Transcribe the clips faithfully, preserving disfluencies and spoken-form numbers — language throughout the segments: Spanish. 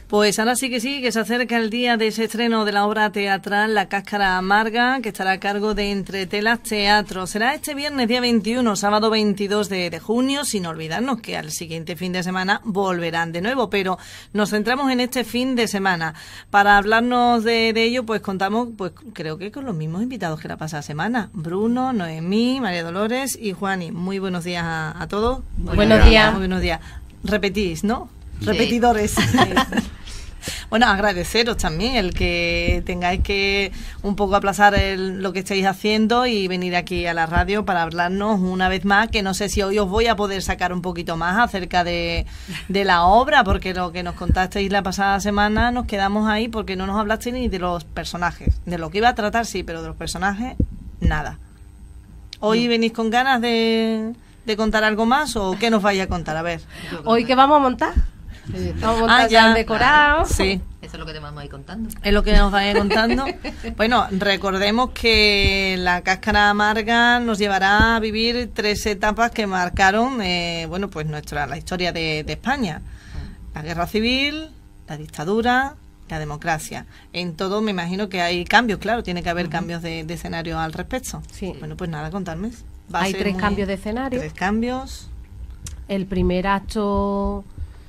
Pues ahora sí que sí, que se acerca el día de ese estreno de la obra teatral La Cáscara Amarga, que estará a cargo de Entretelas Teatro. Será este viernes día veintiuno, sábado veintidós de, de junio, sin olvidarnos que al siguiente fin de semana volverán de nuevo, pero nos centramos en este fin de semana. Para hablarnos de, de ello, pues contamos, pues creo que con los mismos invitados que la pasada semana. Bruno, Noemí, María Dolores y Juani. Muy buenos días a, a todos. Buenos, buenos días. Muy buenos días. Repetís, ¿no? Sí. Repetidores. Sí. Bueno, agradeceros también el que tengáis que un poco aplazar el, lo que estáis haciendo y venir aquí a la radio para hablarnos una vez más, que no sé si hoy os voy a poder sacar un poquito más acerca de, de la obra, porque lo que nos contasteis la pasada semana nos quedamos ahí porque no nos hablasteis ni de los personajes. De lo que iba a tratar sí, pero de los personajes, nada. ¿Hoy venís con ganas de, de contar algo más o qué nos vais a contar? A ver. ¿Hoy qué vamos a montar? Vamos a montar ah, ya el decorado. Sí. Eso es lo que te vamos a ir contando. Es lo que nos vais a ir contando. Bueno, recordemos que La Cáscara Amarga nos llevará a vivir tres etapas que marcaron, eh, bueno, pues nuestra la historia de, de España: la guerra civil, la dictadura, la democracia. En todo me imagino que hay cambios, claro, tiene que haber uh-huh. cambios de, de escenario al respecto. Sí. Bueno, pues nada, contarme. Va hay tres muy, cambios de escenario. Tres cambios. El primer acto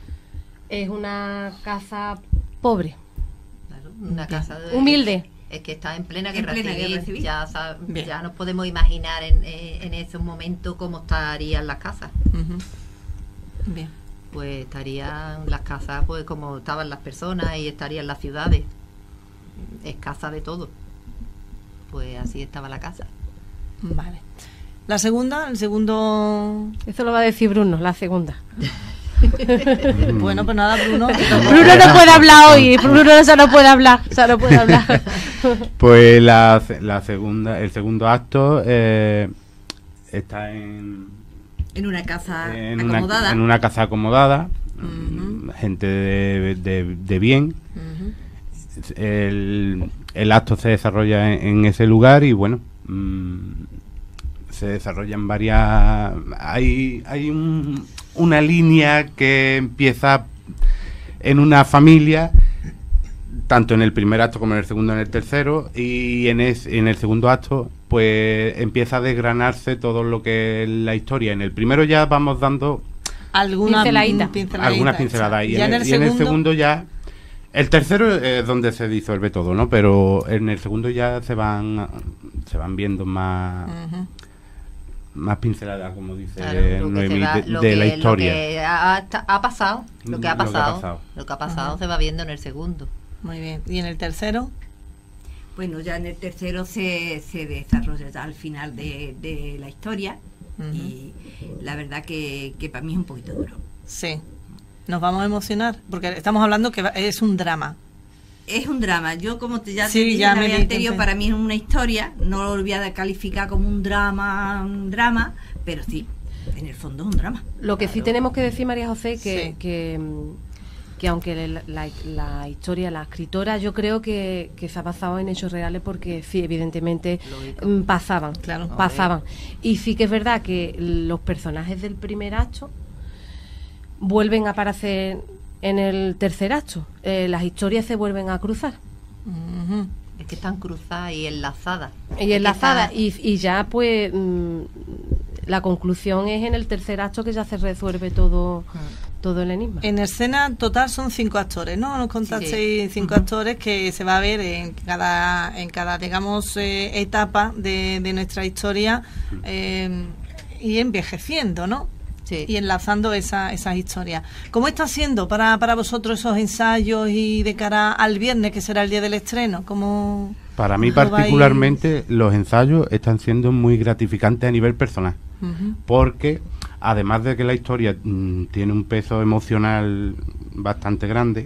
es una casa pobre, claro, una casa de, humilde. Es que está en plena guerra, en plena civil, guerra civil. Ya, sabe, ya nos podemos imaginar en, en esos momentos cómo estarían las casas. Uh-huh. Bien. Pues estarían las casas pues como estaban las personas y estarían las ciudades, escasa de todo. Pues así estaba la casa. Vale. La segunda, el segundo... Eso lo va a decir Bruno, la segunda. Bueno, pues nada, Bruno. Bruno no puede hablar hoy. Bruno no, no puede hablar. O sea, no puede hablar. Pues la, la segunda, el segundo acto eh, está en en una casa en acomodada. Una, en una casa acomodada, uh-huh. gente de, de, de bien. Uh-huh. El, el acto se desarrolla en, en ese lugar y bueno. Mmm, se desarrollan varias... Hay, hay un, una línea que empieza en una familia, tanto en el primer acto como en el segundo y en el tercero, y en, es, en el segundo acto pues empieza a desgranarse todo lo que es la historia. En el primero ya vamos dando alguna pinceladita. pinceladita, algunas pinceladas, y, en en, el, y segundo... en el segundo ya... El tercero es donde se disuelve todo, ¿no? Pero en el segundo ya se van se van viendo más... Uh-huh. más pincelada, como dice claro, Noemí, va, de, de que, la historia. Lo que ha, ha pasado, lo que ha pasado, lo que ha pasado, lo que ha pasado uh-huh. se va viendo en el segundo. Muy bien. ¿Y en el tercero? Bueno, ya en el tercero se, se desarrolla ya al final de, de la historia uh-huh. y la verdad que, que para mí es un poquito duro. Sí. Nos vamos a emocionar, porque estamos hablando que es un drama. Es un drama. Yo, como te, ya sí, te dije ya en la vez anterior, para mí es una historia. No lo voy a calificar como un drama, un drama, pero sí, en el fondo es un drama. Lo que claro. sí tenemos que decir, María José, que, sí. que, que aunque la, la, la historia, la escritora, yo creo que, que se ha basado en hechos reales porque sí, evidentemente Lógico. pasaban, claro. pasaban. Y sí que es verdad que los personajes del primer acto vuelven a aparecer en el tercer acto. Eh, las historias se vuelven a cruzar. Uh-huh. Es que están cruzadas y enlazadas. Y enlazadas. Y, y ya, pues, mmm, la conclusión es en el tercer acto que ya se resuelve todo, uh-huh. todo el enigma. En escena total son cinco actores, ¿no? Nos contasteis sí. cinco uh-huh. actores que se va a ver en cada, en cada digamos, eh, etapa de, de nuestra historia eh, y envejeciendo, ¿no? Sí. Y enlazando esa, esas historias. ¿Cómo está siendo para, para vosotros esos ensayos y de cara al viernes, que será el día del estreno? ¿Cómo, para mí particularmente vais? Los ensayos están siendo muy gratificantes a nivel personal, uh-huh. porque además de que la historia mmm, tiene un peso emocional bastante grande,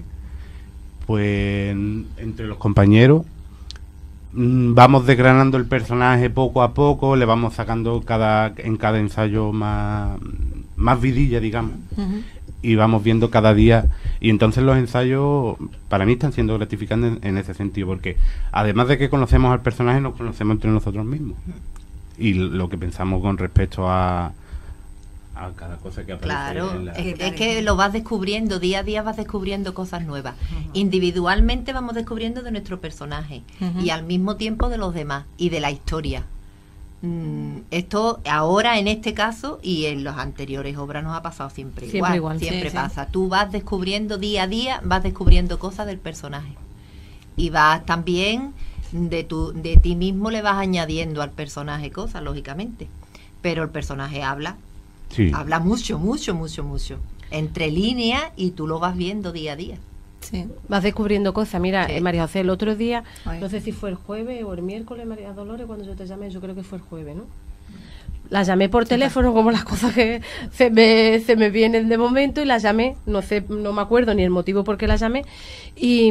pues entre los compañeros mmm, vamos desgranando el personaje poco a poco, le vamos sacando cada en cada ensayo más... más vidilla, digamos, uh-huh. y vamos viendo cada día, y entonces los ensayos para mí están siendo gratificantes en, en ese sentido, porque además de que conocemos al personaje, nos conocemos entre nosotros mismos, y lo que pensamos con respecto a a cada cosa que aparece. Claro, en la... es, es que lo vas descubriendo, día a día vas descubriendo cosas nuevas. Uh-huh. Individualmente vamos descubriendo de nuestro personaje uh-huh. y al mismo tiempo de los demás y de la historia. Mm, esto ahora en este caso y en las anteriores obras nos ha pasado siempre, siempre igual, igual. Siempre Sí, pasa. sí. Tú vas descubriendo día a día, vas descubriendo cosas del personaje. Y vas también de tu, de ti mismo le vas añadiendo al personaje cosas, lógicamente. Pero el personaje habla. Sí. Habla mucho, mucho, mucho, mucho. Entre líneas y tú lo vas viendo día a día. Sí. Vas descubriendo cosas. Mira, sí. María José, el otro día, Ay. no sé si fue el jueves o el miércoles, María Dolores, cuando yo te llamé, yo creo que fue el jueves, ¿no? La llamé por teléfono, como las cosas que se me, se me vienen de momento, y la llamé, no sé, no me acuerdo ni el motivo por qué la llamé, y,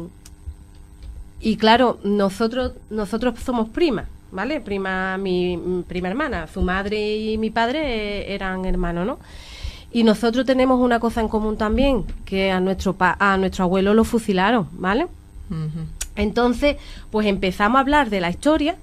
y claro, nosotros, nosotros somos primas, ¿vale? Prima, mi, mi prima hermana, su madre y mi padre eran hermanos, ¿no? Y nosotros tenemos una cosa en común también, que a nuestro pa a nuestro abuelo lo fusilaron, ¿vale? Uh-huh. Entonces, pues empezamos a hablar de la historia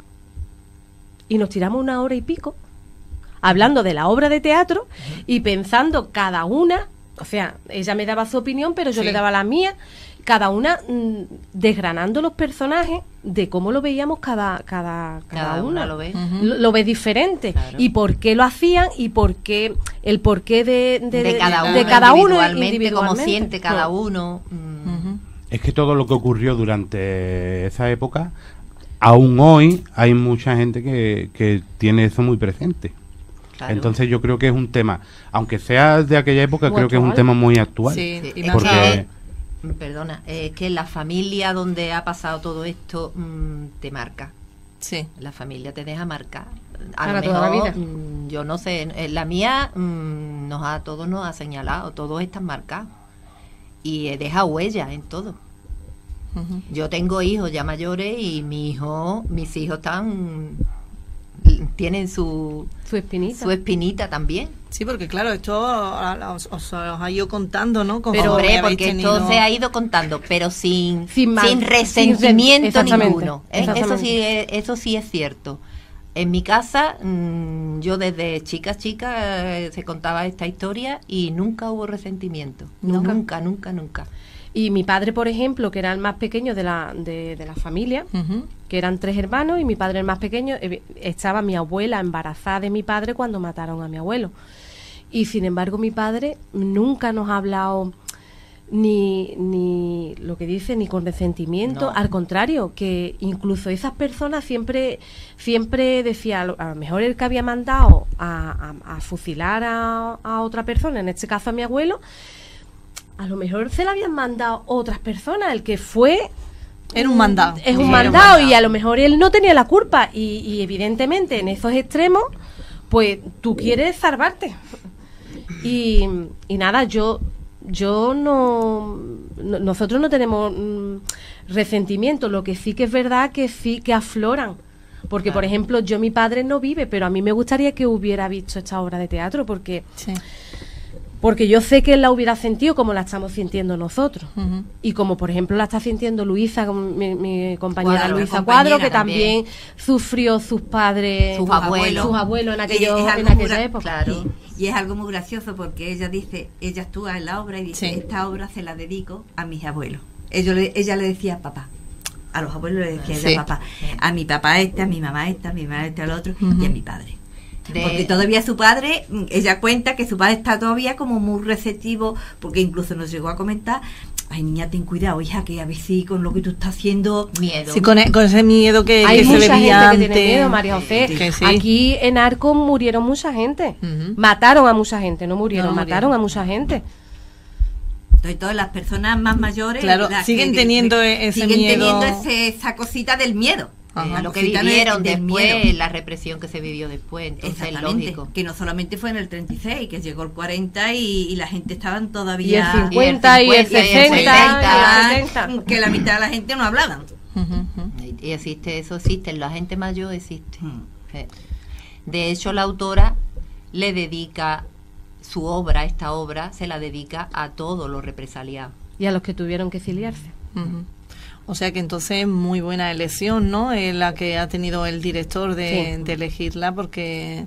y nos tiramos una hora y pico hablando de la obra de teatro uh-huh. y pensando cada una, o sea, ella me daba su opinión, pero yo sí. le daba la mía, cada una mmm, desgranando los personajes de cómo lo veíamos cada cada, cada, cada una. una lo ve, uh-huh. lo, lo ve diferente, claro. y por qué lo hacían y por qué el porqué de, de, de cada uno, de cada uno individualmente, individualmente, cómo siente cada uh-huh. uno. Mm. Uh-huh. Es que todo lo que ocurrió durante esa época, aún hoy hay mucha gente que, que tiene eso muy presente. Claro. Entonces yo creo que es un tema, aunque sea de aquella época, muy creo actual. Que es un tema muy actual. Sí, sí. Porque es que, perdona, es que la familia donde ha pasado todo esto mmm, te marca. Sí. La familia te deja marcar. A Para lo toda mejor, la vida. Mmm, yo no sé, la mía mmm, nos ha, todos nos ha señalado, todos están marcados. Y deja huella en todo. Uh-huh. Yo tengo hijos ya mayores y mi hijo, mis hijos están tienen su su espinita su espinita también. Sí, porque claro, esto os, os, os ha ido contando, ¿no? Pero hombre, porque tenido... esto se ha ido contando, pero sin sin, mal, sin resentimiento sin, ninguno. ¿eh? Eso sí, eso sí es cierto. En mi casa, mmm, yo desde chica, chica, eh, se contaba esta historia y nunca hubo resentimiento. Nunca, nunca, nunca, nunca. Y mi padre, por ejemplo, que era el más pequeño de la, de, de la familia, uh-huh. que eran tres hermanos, y mi padre el más pequeño, eh, estaba mi abuela embarazada de mi padre cuando mataron a mi abuelo. Y sin embargo, mi padre nunca nos ha hablado ni, ni lo que dice, ni con resentimiento, no. Al contrario, que incluso esas personas siempre siempre decía, a lo mejor el que había mandado a, a, a fusilar a, a otra persona, en este caso a mi abuelo, a lo mejor se la habían mandado otras personas, el que fue era un mandado. Es un sí, mandado, un mandado y a lo mejor él no tenía la culpa y, y evidentemente en esos extremos pues tú quieres salvarte. Y, y nada, yo yo no, no nosotros no tenemos mm, resentimiento, lo que sí que es verdad que sí que afloran. Porque, claro. por ejemplo, yo, mi padre no vive, pero a mí me gustaría que hubiera visto esta obra de teatro, porque sí. porque yo sé que él la hubiera sentido como la estamos sintiendo nosotros. Uh-huh. Y como, por ejemplo, la está sintiendo Luisa, mi, mi compañera Cuadro, Luisa compañera Cuadro, que también, también sufrió sus padres, sus abuelos, sus abuelos en, aquello, en aquella época. Claro. Y, y es algo muy gracioso porque ella dice, ella actúa en la obra y dice, sí. esta obra se la dedico a mis abuelos. Ella le, ella le decía papá. A los abuelos le decía sí. ella papá. A mi papá este, a mi mamá esta, a mi mamá este, al otro, uh-huh. y a mi padre. De... Porque todavía su padre, ella cuenta que su padre está todavía como muy receptivo, porque incluso nos llegó a comentar, ay niña, ten cuidado, hija, que a ver si con lo que tú estás haciendo miedo. Sí, con, e con ese miedo que, hay que mucha se bebía gente antes. Que tiene miedo, María José. Sí. Sí. Aquí en Arcos murieron mucha gente. Uh-huh. Mataron a mucha gente, no murieron, no, mataron murieron. a mucha gente. Entonces, todas las personas más mayores, claro, siguen teniendo que, ese siguen miedo. teniendo ese, esa cosita del miedo. Ajá, a lo que vivieron después, la represión que se vivió después, entonces es lógico. Que no solamente fue en el treinta y seis, que llegó el cuarenta y, y la gente estaban todavía... Y el cincuenta y el sesenta, que la mitad de la gente no hablaban. Uh-huh, uh-huh. Y existe, eso existe, la gente mayor existe. Uh-huh. De hecho, la autora le dedica su obra, esta obra, se la dedica a todos los represaliados. Y a los que tuvieron que exiliarse. Uh-huh. O sea que entonces muy buena elección, ¿no? Eh, la que ha tenido el director de, sí. de elegirla, porque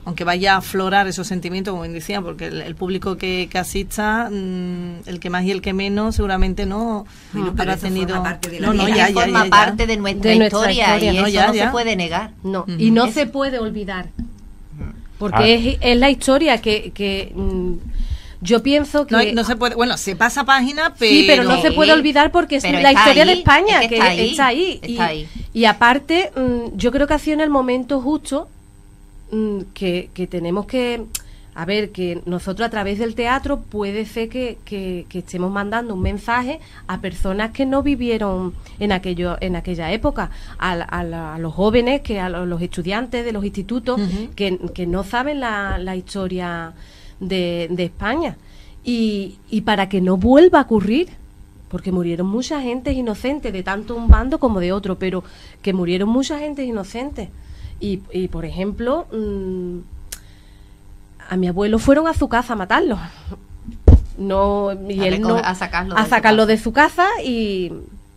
aunque vaya a aflorar esos sentimientos, como bien decía, porque el, el público que, que asista, mmm, el que más y el que menos, seguramente no, no habrá tenido... Forma parte de la no, no, ya, ya, forma ya, ya. parte de nuestra, de nuestra historia, historia, y no, eso ya, no ya. se puede negar. No, uh-huh. y no eso. se puede olvidar. Porque ah. es, es la historia que... que mmm, yo pienso que... No, no se puede... Bueno, se pasa página, pero... Sí, pero no se puede olvidar porque es la historia ahí, de España, es que, que está ahí. Está ahí. Está y, ahí. y aparte, mmm, yo creo que ha sido en el momento justo mmm, que, que tenemos que... A ver, que nosotros a través del teatro puede ser que, que, que estemos mandando un mensaje a personas que no vivieron en aquello en aquella época, a, a, a los jóvenes, que a los estudiantes de los institutos, uh-huh. que, que no saben la, la historia de, de España. Y, y para que no vuelva a ocurrir, porque murieron mucha gente inocente, de tanto un bando como de otro, pero que murieron mucha gente inocente. Y, y por ejemplo... Mmm, a mi abuelo fueron a su casa a matarlo. No, y a él no, a sacarlo, de, a su sacarlo de su casa y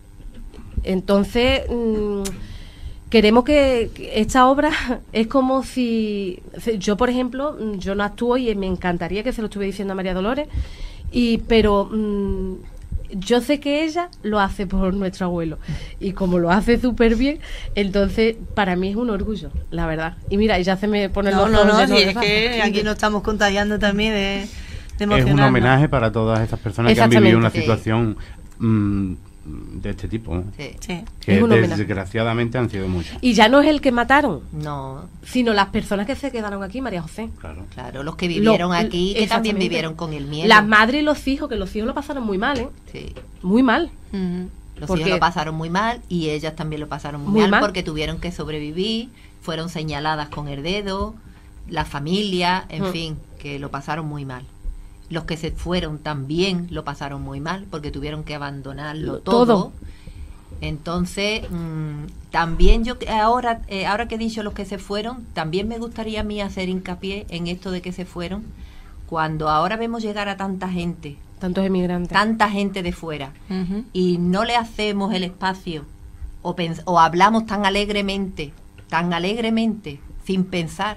entonces mmm, queremos que, que esta obra es como si yo, por ejemplo, yo no actúo y me encantaría que se lo estuviera diciendo a María Dolores, y pero mmm, yo sé que ella lo hace por nuestro abuelo y como lo hace súper bien, entonces para mí es un orgullo, la verdad. Y mira, ya se me pone no, los no, no, no, sí, es que aquí nos estamos contagiando también de, de emocionarnos. Es un homenaje para todas estas personas que han vivido una sí. situación mmm, de este tipo, ¿no? Sí. Sí. Que desgraciadamente han sido muchas. Y ya no es el que mataron, no, sino las personas que se quedaron aquí, María José. Claro, claro, los que vivieron lo, aquí, que también vivieron con el miedo. Las madres y los hijos, que los hijos lo pasaron muy mal, ¿eh? Sí. Muy mal. Uh-huh. Los porque hijos lo pasaron muy mal y ellas también lo pasaron muy, muy mal, mal porque tuvieron que sobrevivir, fueron señaladas con el dedo, la familia, en uh-huh. fin, que lo pasaron muy mal. Los que se fueron también lo pasaron muy mal porque tuvieron que abandonarlo todo. todo. Entonces, mmm, también yo ahora eh, ahora que he dicho los que se fueron, también me gustaría a mí hacer hincapié en esto de que se fueron, cuando ahora vemos llegar a tanta gente, tantos emigrantes, tanta gente de fuera, uh-huh. y no le hacemos el espacio o, pens- o hablamos tan alegremente, tan alegremente, sin pensar.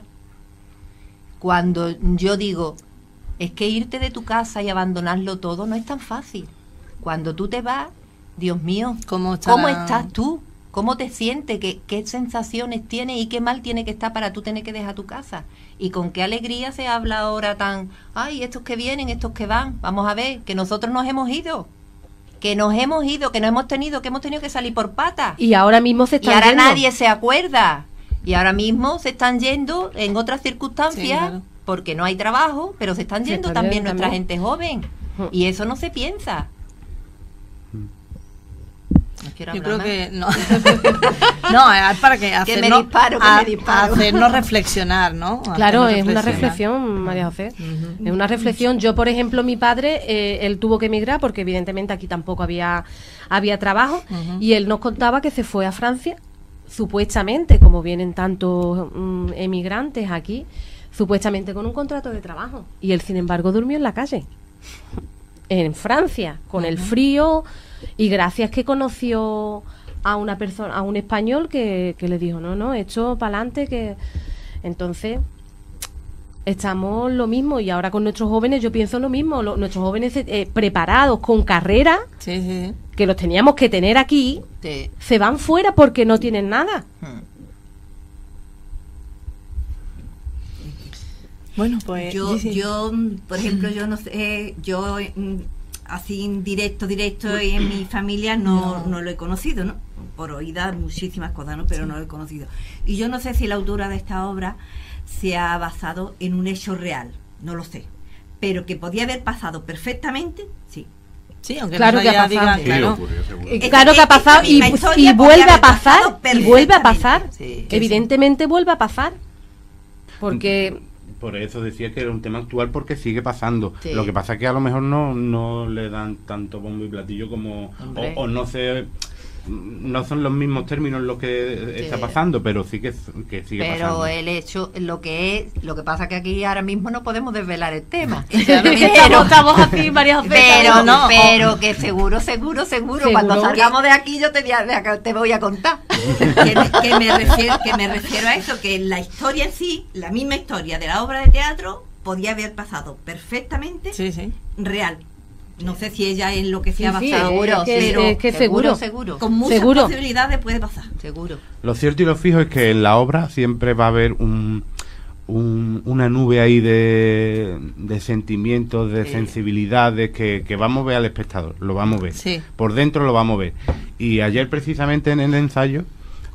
Cuando yo digo, es que irte de tu casa y abandonarlo todo no es tan fácil. Cuando tú te vas, Dios mío, ¿Cómo, ¿cómo estás tú? ¿Cómo te sientes? ¿Qué, ¿Qué sensaciones tienes? ¿Y qué mal tiene que estar para tú tener que dejar tu casa? ¿Y con qué alegría se habla ahora tan, ay, estos que vienen, estos que van? Vamos a ver, que nosotros nos hemos ido. Que nos hemos ido, que nos hemos tenido, que hemos tenido que salir por patas. Y ahora mismo se están Y ahora yendo. nadie se acuerda. Y ahora mismo se están yendo en otras circunstancias, sí, claro. porque no hay trabajo, pero se están yendo se también nuestra también. gente joven. Uh-huh. Y eso no se piensa. No Yo creo más. que no. No, es para que hacernos, que me disparo, que a, me disparo. hacernos reflexionar, ¿no? Claro, es una reflexión, María José. Uh-huh. Es una reflexión. Yo, por ejemplo, mi padre, eh, él tuvo que emigrar porque evidentemente aquí tampoco había, había trabajo, uh-huh. y él nos contaba que se fue a Francia, supuestamente, como vienen tantos um, emigrantes aquí, supuestamente con un contrato de trabajo. Y él, sin embargo, durmió en la calle, en Francia, con uh-huh. el frío. Y gracias que conoció a una persona, a un español que, que le dijo, no, no, esto para adelante, que entonces estamos lo mismo. Y ahora con nuestros jóvenes yo pienso lo mismo, lo, nuestros jóvenes eh, preparados con carrera, sí, sí. que los teníamos que tener aquí, sí. se van fuera porque no tienen nada. Hmm. Bueno, pues yo, yo, por ejemplo, yo no sé, yo así directo, directo y en mi familia no, no. no lo he conocido, ¿no? Por oídas muchísimas cosas, ¿no? Pero sí. no lo he conocido. Y yo no sé si la autora de esta obra se ha basado en un hecho real, no lo sé. Pero que podía haber pasado perfectamente, sí. Sí, aunque claro no que ha pasado. Digan, sí, claro. ocurrió, claro que ha pasado y, y vuelve a pasar, y vuelve a pasar. Sí, Evidentemente sí. vuelve a pasar. Porque... Por eso decía que era un tema actual porque sigue pasando. Sí. Lo que pasa es que a lo mejor no, no le dan tanto bombo y platillo como... O, o no se no son los mismos términos lo que sí. está pasando, pero sí que, que sigue pero pasando. Pero el hecho, lo que es, lo que pasa que aquí ahora mismo no podemos desvelar el tema. Claro, pero estamos así, María José. Pero no, pero que seguro, seguro, seguro, seguro cuando salgamos que, de aquí yo te, te voy a contar. Que me, que, me refiero, que me refiero a eso, que la historia en sí, la misma historia de la obra de teatro, podía haber pasado perfectamente sí, sí. real. No sé si ella es lo que se ha sí, basado, sí, pero, que, pero es que seguro, seguro, con muchas seguro. posibilidades puede pasar. Seguro. Lo cierto y lo fijo es que en la obra siempre va a haber un, un una nube ahí de, de sentimientos, de sí. sensibilidades que, que va a mover al espectador, lo va a mover. Sí. Por dentro lo va a mover. Y ayer precisamente en el ensayo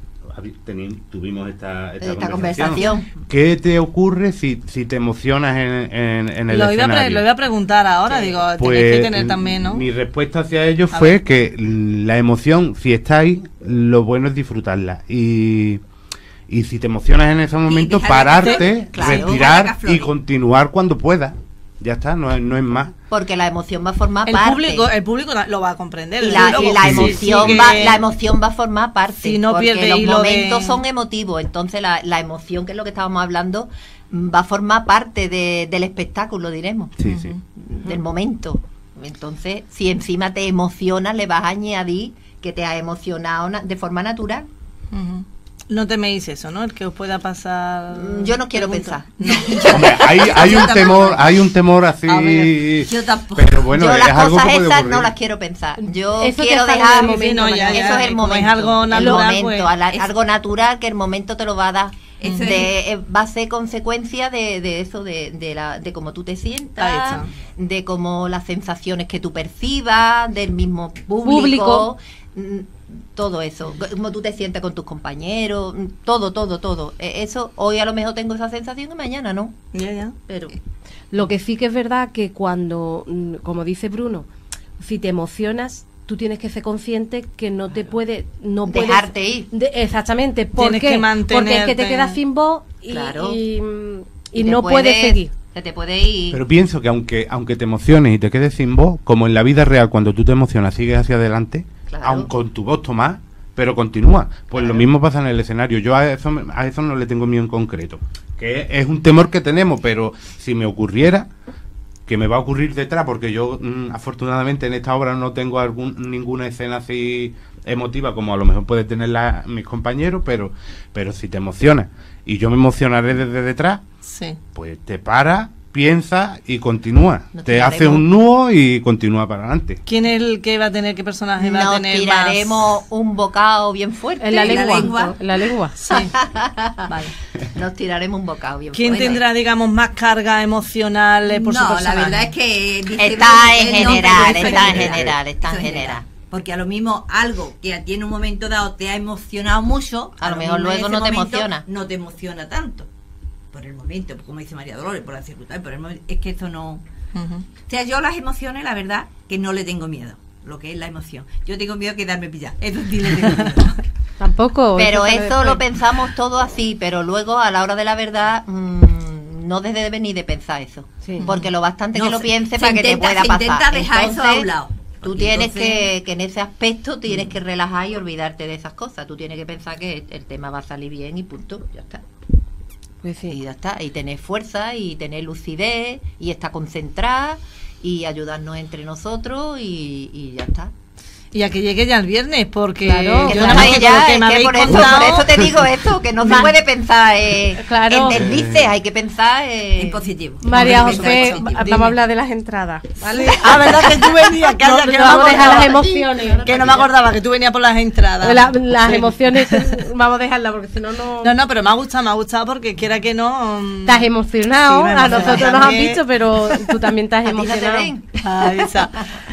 tuvimos esta, esta, esta conversación. conversación. ¿Qué te ocurre si, si te emocionas en, en, en el lo iba escenario? A lo iba a preguntar ahora, sí. digo, pues, tenéis que tener también, ¿no? Mi respuesta hacia ello a fue ver. que la emoción, si está ahí, lo bueno es disfrutarla. Y, y si te emocionas en ese momento, pararte, claro, respirar y continuar cuando puedas. Ya está, no es, no es más. Porque la emoción va a formar el parte. Público, el público lo va a comprender. Y la, y la emoción sí, sí, va, la emoción va a formar parte. Si no porque pierde los hilo momentos de... son emotivos. Entonces la, la emoción, que es lo que estábamos hablando, va a formar parte de, del espectáculo, diremos. Sí, sí. Del momento. Entonces, si encima te emocionas, le vas a añadir que te ha emocionado de forma natural. Uh-huh. No teméis eso, ¿no? El que os pueda pasar. Yo no quiero pensar. No. Hombre, hay, hay un temor, hay un temor así. Ver, yo tampoco. Pero bueno, yo es las algo cosas que esas no las quiero pensar. Yo eso quiero dejar. El momento, no, ya, ya, eso es el momento. Es algo natural. El momento, pues, la, es... algo natural que el momento te lo va a dar. Eso de, es... Va a ser consecuencia de, de eso, de, de, la, de cómo tú te sientas, de cómo las sensaciones que tú percibas, del mismo público. público. Todo eso, como tú te sientes con tus compañeros, todo, todo, todo. Eso, hoy a lo mejor tengo esa sensación y mañana no. Ya, ya. Pero lo que sí que es verdad que cuando, como dice Bruno, si te emocionas, tú tienes que ser consciente que no te puede, no dejarte puedes, ir. De, exactamente. ¿Por tienes qué? Que mantenerte... Porque es que te quedas sin voz y, claro. y, y, y no puedes, puedes seguir. Se te puede ir. Pero pienso que aunque aunque te emociones y te quedes sin voz, como en la vida real, cuando tú te emocionas, sigues hacia adelante, claro. aun con tu voz tomás, pero continúa. Pues claro. Lo mismo pasa en el escenario. Yo a eso, a eso no le tengo miedo en concreto. Que es un temor que tenemos, pero si me ocurriera, que me va a ocurrir detrás, porque yo mmm, afortunadamente en esta obra no tengo algún, ninguna escena así emotiva como a lo mejor puede tener la, mis compañeros, pero pero si te emocionas y yo me emocionaré desde detrás, sí. pues te paras, piensa y continúa. Nos te hace un nudo y continúa para adelante. ¿Quién es el que va a tener, qué personaje va Nos a tener tiraremos más? un bocado bien fuerte. En la lengua. la lengua. En la lengua. Sí. Vale. Nos tiraremos un bocado bien ¿Quién fuerte. tendrá, digamos, más carga emocional eh, por no, su personaje? la verdad es que... Está en general, está en general, está en general. Porque a lo mismo algo que a ti en un momento dado te ha emocionado mucho, a, a lo mejor luego no te emociona. No te emociona tanto. Por el momento, como dice María Dolores, por la circunstancia, por el momento, es que esto no... Uh-huh. O sea, yo las emociones, la verdad, que no le tengo miedo, lo que es la emoción. Yo tengo miedo a quedarme pillada, eso sí le tengo miedo. Tampoco. Pero eso, eso lo pensamos todo así, pero luego a la hora de la verdad mmm, no debe ni de pensar eso. Sí. Porque lo bastante no, que lo piense para intenta, que te pueda se pasar. Intenta dejar entonces, eso a un lado. Tú tienes entonces... que, que en ese aspecto tienes que relajar y olvidarte de esas cosas. Tú tienes que pensar que el tema va a salir bien y punto, ya está. Pues sí. Y ya está, y tener fuerza y tener lucidez y estar concentrada y ayudarnos entre nosotros y, y ya está. Y a que llegue ya el viernes, porque claro, yo no no me ya, que me que por, eso, por eso te digo esto, que no se puede pensar eh, claro. en deslices, hay que pensar eh, en positivo. María José, vamos a hablar de las entradas, ¿vale? Ah, verdad que tú venías, que, no, que no, vamos a dejar las emociones. Que no me acordaba que tú venías por las entradas. La, las sí. emociones, vamos a dejarlas porque si no, no... No, no, pero me ha gustado, me ha gustado porque quiera que no... Um... Estás emocionado, sí, a nosotros también. Nos han visto, pero tú también estás emocionado. Ah, esa.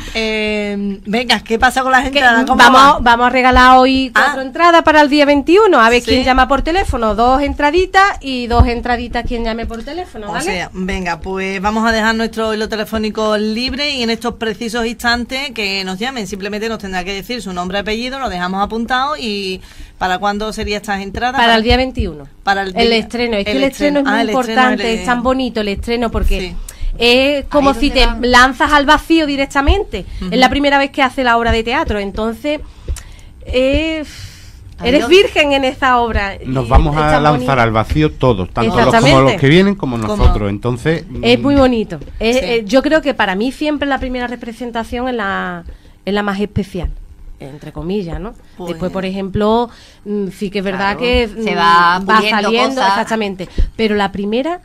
Eh, venga, ¿qué pasa con las entradas? ¿Cómo vamos, va? vamos a regalar hoy cuatro ah. entradas para el día veintiuno. A ver ¿sí? quién llama por teléfono. Dos entraditas y dos entraditas quien llame por teléfono, ¿vale? O sea, venga, pues vamos a dejar nuestro hilo telefónico libre y en estos precisos instantes que nos llamen. Simplemente nos tendrá que decir su nombre y apellido, lo dejamos apuntado y... ¿Para cuándo serían estas entradas? Para, para el día veintiuno. Para el, día, el estreno. Es el que el estreno, estreno es muy ah, importante, es, el... es tan bonito el estreno porque... Sí. Es como si te va? lanzas al vacío directamente. Uh-huh. Es la primera vez que hace la obra de teatro. Entonces, Eh, eres virgen en esta obra. Nos vamos a lanzar bonito. al vacío todos, tanto los como los que vienen como nosotros. ¿Cómo? Entonces es muy bonito. Es, sí. eh, yo creo que para mí siempre la primera representación es la, es la más especial, entre comillas, ¿no? Pues, después, por ejemplo, sí que es verdad claro, que se va, va saliendo, cosas. Exactamente. Pero la primera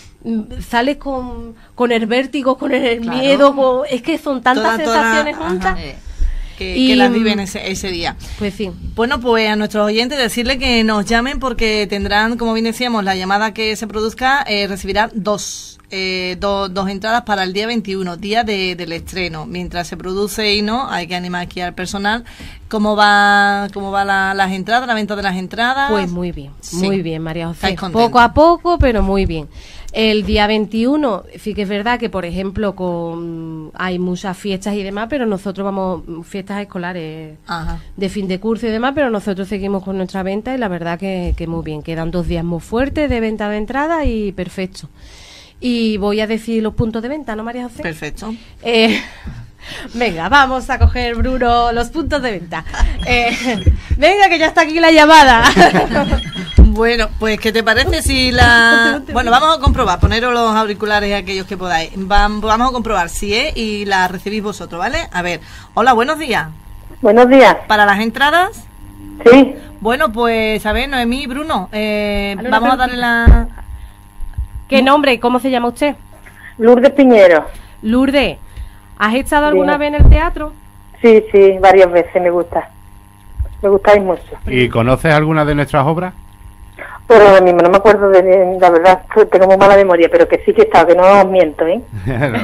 sales con, con el vértigo, con el claro. miedo, con, es que son tantas toda, sensaciones toda, juntas. Ajá, eh. Que, y, que las viven ese, ese día. Pues sí. Bueno, pues a nuestros oyentes decirle que nos llamen porque tendrán, como bien decíamos, la llamada que se produzca eh, recibirá dos, eh, do, dos entradas para el día veintiuno, día de, del estreno. Mientras se produce y no, hay que animar aquí al personal. ¿Cómo va, cómo va la, las entradas, la venta de las entradas? Pues muy bien, sí. muy bien, María José. Poco a poco, pero muy bien. El día veintiuno, sí que es verdad que, por ejemplo, con hay muchas fiestas y demás, pero nosotros vamos, fiestas escolares Ajá. de fin de curso y demás, pero nosotros seguimos con nuestra venta y la verdad que, que muy bien. Quedan dos días muy fuertes de venta de entrada y perfecto. Y voy a decir los puntos de venta, ¿no, María José? Perfecto. Eh, venga, vamos a coger, Bruno, los puntos de venta. Eh, venga, que ya está aquí la llamada. Bueno, pues ¿qué te parece si la... Bueno, vamos a comprobar, poneros los auriculares aquellos que podáis. Vamos a comprobar si es y la recibís vosotros, ¿vale? A ver, hola, buenos días. Buenos días. ¿Para las entradas? Sí. Bueno, pues a ver, Noemí y Bruno, eh, vamos a darle la... ¿Qué nombre y cómo se llama usted? Lourdes Piñero. Lourdes, ¿has estado alguna vez en el teatro? Sí, sí, varias veces, me gusta. Me gustáis mucho. ¿Y conoces alguna de nuestras obras? Pero ahora mismo no me acuerdo de, la verdad, tengo muy mala memoria, pero que sí que he estado, que no os miento, ¿eh? no, no, no.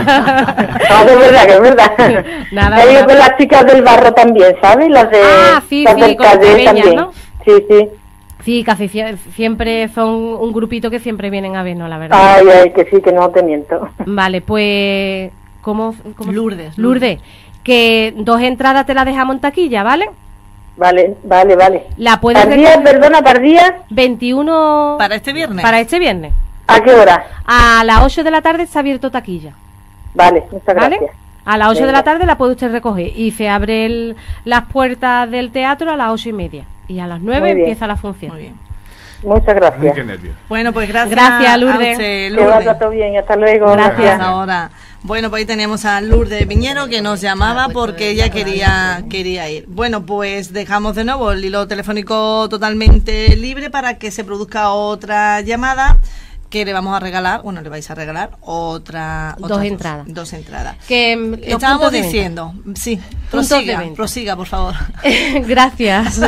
no, es verdad, que es verdad. Nada, he ido con las chicas del barro también, ¿sabes? Las de... Ah, sí, las sí, del con las también, ¿no? Sí, sí. Sí, casi siempre son un grupito que siempre vienen a vernos, la verdad. Ay, ay, que sí, que no te miento. Vale, pues... ¿Cómo? cómo Lourdes. Lourdes, que dos entradas te las dejamos en taquilla, ¿vale? Vale, vale, vale. La puedes ¿Pardía, perdona, Pardía? veintiuno... ¿Para este viernes? Para este viernes. ¿A qué hora? A las ocho de la tarde está abierto taquilla. Vale, muchas ¿Vale? gracias. A las ocho Venga. de la tarde la puede usted recoger y se abren las puertas del teatro a las ocho y media. Y a las nueve empieza la función. Muy bien. Muchas gracias. Ay, qué nervios. Bueno, pues gracias. Gracias, Lourdes. A usted, Que Lourdes. vaya todo bien, hasta luego. Gracias. Gracias. Ahora. Bueno, pues ahí tenemos a Lourdes Piñero que nos llamaba porque ella quería quería ir. Bueno, pues dejamos de nuevo el hilo telefónico totalmente libre para que se produzca otra llamada que le vamos a regalar, bueno, le vais a regalar otra dos otras entradas. Dos, dos entradas. Que mm, estábamos diciendo, sí, prosiga, prosiga, por favor. Gracias.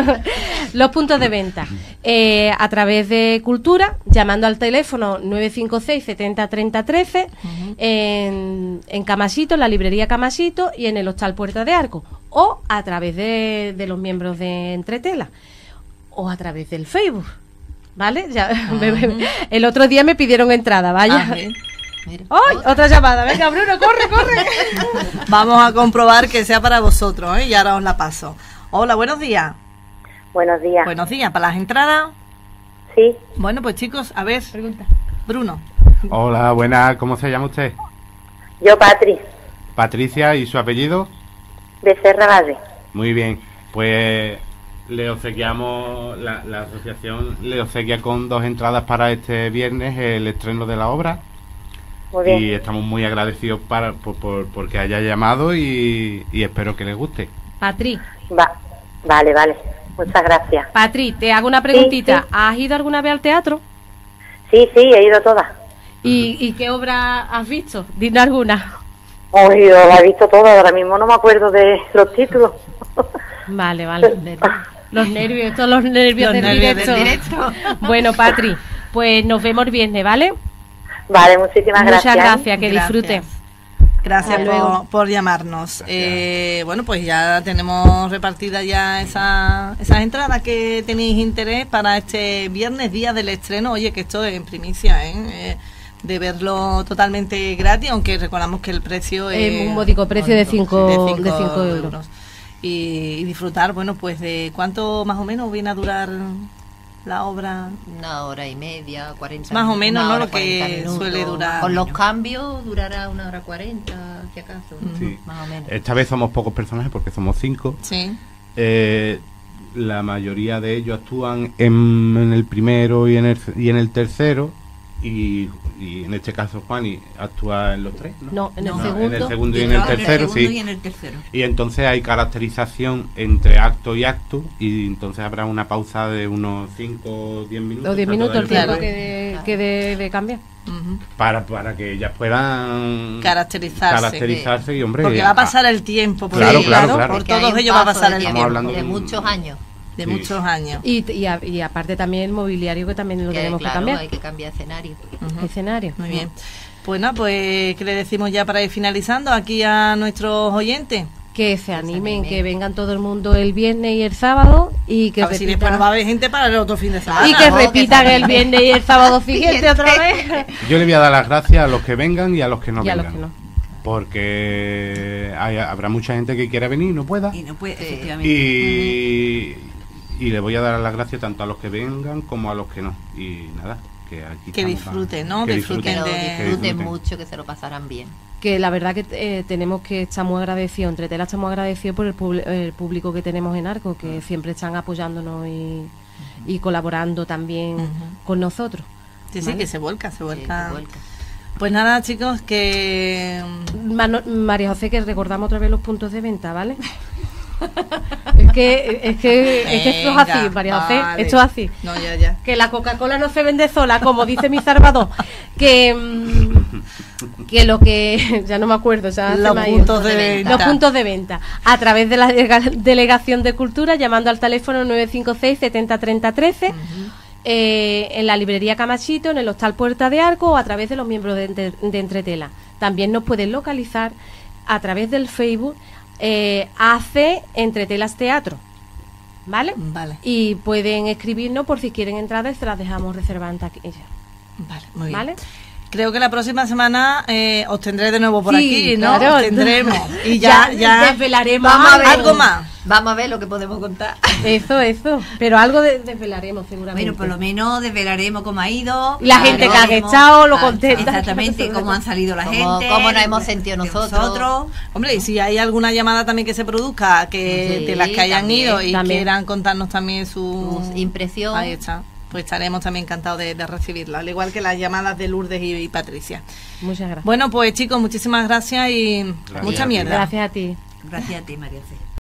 Los puntos de venta. Eh, a través de Cultura, llamando al teléfono nueve cinco seis, setenta, treinta, trece, uh-huh. en, en Camasito, en la librería Camasito y en el Hostal Puerta de Arco. O a través de, de los miembros de Entretela. O a través del Facebook. ¿Vale? Ya, uh-huh. me, me, el otro día me pidieron entrada, vaya. Ah, mira. Mira. ¡Ay! Otra llamada. Venga, Bruno, corre, corre. Vamos a comprobar que sea para vosotros, ¿eh? Y ahora os la paso. Hola, buenos días. Buenos días. Buenos días. ¿Para las entradas? Sí. Bueno, pues chicos, a ver. Pregunta. Bruno. Hola, buena. ¿Cómo se llama usted? Yo, Patri. Patricia, ¿y su apellido? Becerra Valle. Muy bien. Pues le obsequiamos, la, la asociación le obsequia con dos entradas para este viernes el estreno de la obra. Muy bien. Y estamos muy agradecidos para, por, por, porque haya llamado y, y espero que les guste. Patri. Va. Vale, vale. Muchas gracias. Patri, te hago una preguntita. Sí, sí. ¿Has ido alguna vez al teatro? Sí, sí, he ido todas. ¿Y, ¿y qué obra has visto? Dime alguna. He ido, la he visto todas. Ahora mismo no me acuerdo de los títulos. Vale, vale. Los nervios, todos los nervios, los del, nervios directo. del directo. Bueno, Patri, pues nos vemos el viernes, ¿vale? Vale, muchísimas Muchas gracias. Muchas gracias, que gracias. disfrute. Gracias por, por llamarnos. Eh, bueno, pues ya tenemos repartidas ya esa, esas entradas que tenéis interés para este viernes, día del estreno. Oye, que esto es en primicia, ¿eh? Eh, de verlo totalmente gratis, aunque recordamos que el precio es... Es un módico precio de cinco euros. euros. Y, y disfrutar, bueno, pues de cuánto más o menos viene a durar la obra. Una hora y media, cuarenta más o menos, ¿no? Hora, Lo que suele durar. Con los cambios durará una hora cuarenta, si acaso. Sí. Más o menos. Esta vez somos pocos personajes porque somos cinco. Sí. eh, la mayoría de ellos actúan en, en el primero y en el, y en el tercero, y, y en este caso Juani actúa en los tres, ¿no? No, en el no, segundo, en el segundo y en el tercero, sí. Y en el tercero. Y entonces hay caracterización entre acto y acto, y entonces habrá una pausa de unos cinco o diez minutos. O diez minutos, el tiempo que de, que de, de cambiar. Uh-huh. Para, para que ellas puedan caracterizarse, caracterizarse y, hombre, porque va a pasar el tiempo por, claro, ahí, claro, claro, claro. por todos ellos va a pasar el tiempo de, de muchos años de sí. muchos años y, y, a, y aparte también el mobiliario, que también lo que, tenemos claro, que cambiar hay que cambiar escenario uh-huh. escenario muy bien. Pues nada, pues ¿qué le decimos ya para ir finalizando aquí a nuestros oyentes? Que se animen, que vengan todo el mundo el viernes y el sábado, y que a ver si después no va a haber gente para el otro fin de semana. Y que no, repitan que el viernes y el sábado siguiente otra vez. Yo le voy a dar las gracias a los que vengan y a los que no y vengan. A los que no. Porque hay, habrá mucha gente que quiera venir y no pueda. Y no puede, efectivamente. Y, uh-huh. y le voy a dar las gracias tanto a los que vengan como a los que no. Y nada, que aquí que disfruten, ¿no? Que disfruten, disfruten, de... que disfruten mucho, que se lo pasarán bien. Que la verdad que eh, tenemos que estar muy agradecidos, entre telas estamos agradecidos por el, pub- el público que tenemos en Arco, que uh-huh. siempre están apoyándonos y, uh-huh. y colaborando también uh-huh. con nosotros. Sí, ¿vale? Sí, que se vuelca, se vuelca. Sí, se vuelca. Pues nada, chicos, que... Mano, María José, que recordamos otra vez los puntos de venta, ¿vale? es que es que, Venga, es que esto es así, María José, vale. esto es así. No, ya, ya. Que la Coca-Cola no se vende sola, como dice mi Salvador. Que... Mmm, que lo que ya no me acuerdo, ya los puntos de venta. Los puntos de venta a través de la Delegación de Cultura, llamando al teléfono nueve cinco seis, setenta, treinta, trece, uh-huh. eh, en la librería Camachito, en el Hostal Puerta de Arco, o a través de los miembros de, de, de Entretela. También nos pueden localizar a través del Facebook eh, A C Entretelas Teatro, ¿vale? Vale. Y pueden escribirnos por si quieren entradas, se las dejamos reservadas en taquilla. Vale, muy bien. ¿Vale? Creo que la próxima semana eh, os tendré de nuevo por sí, aquí, ¿no? Claro. Os tendremos. Y ya, ya, ya desvelaremos vamos a ver, algo más. Vamos a ver lo que podemos contar. Eso, eso. Pero algo de, desvelaremos seguramente. Bueno, por lo menos desvelaremos cómo ha ido. La gente que ha estado, lo contenta. Exactamente, cómo han salido la como, gente. Cómo nos hemos sentido nosotros. nosotros. Hombre, y si hay alguna llamada también que se produzca, que sí, de las que hayan también, ido y también. quieran contarnos también su, su impresión. Ahí está. Pues estaremos también encantados de, de recibirla, al igual que las llamadas de Lourdes y, y Patricia. Muchas gracias. Bueno, pues chicos, muchísimas gracias y gracias mucha mierda. Gracias a ti. Gracias a ti, María C.